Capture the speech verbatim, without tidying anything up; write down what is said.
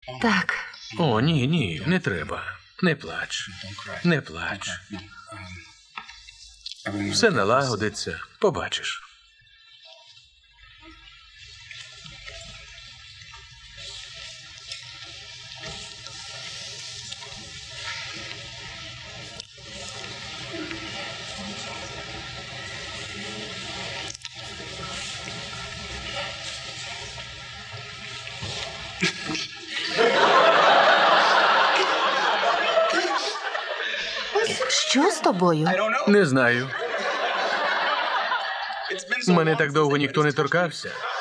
Так. О, ні, ні, не треба. Не плач. Не плач. Все налагодиться. Побачиш. Що з тобою? Не знаю. Мене так довго ніхто не торкався.